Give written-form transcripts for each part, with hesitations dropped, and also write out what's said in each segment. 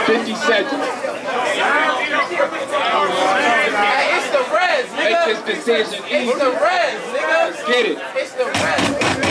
50 seconds. Hey, it's the Reds, nigga. Make this decision easy. It's the Reds, nigga. Let's get it. It's the Reds.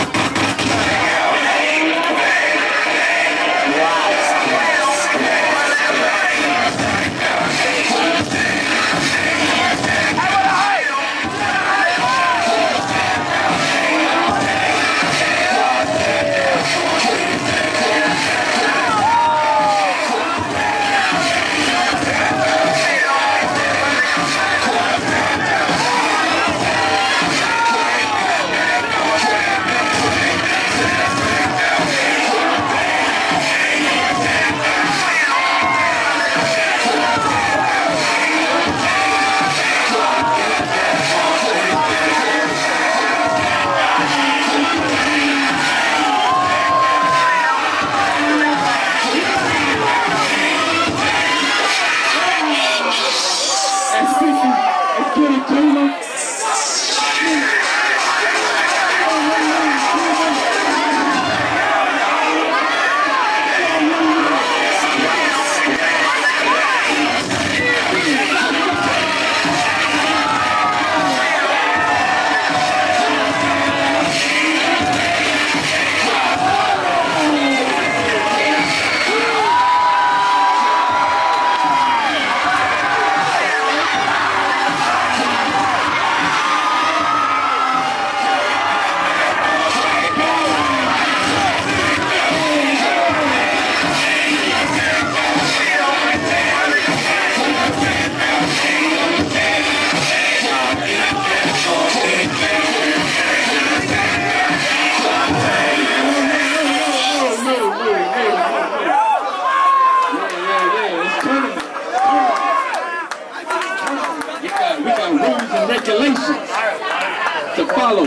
Regulations to follow.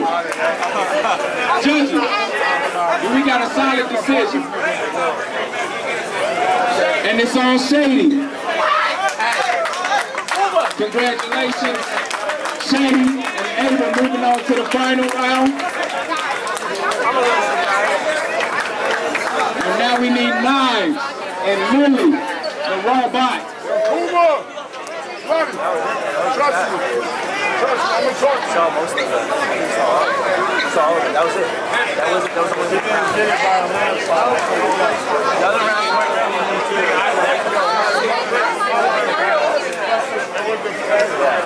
Judges, we got a solid decision. And it's on Shady. Congratulations, Shady and Ava moving on to the final round. And now we need Knives and Lily, the robot. Trust you. Trust you. I'm gonna talk to you. Saw most of it. Saw all of it. That was it. That was almost it. The other round weren't ready.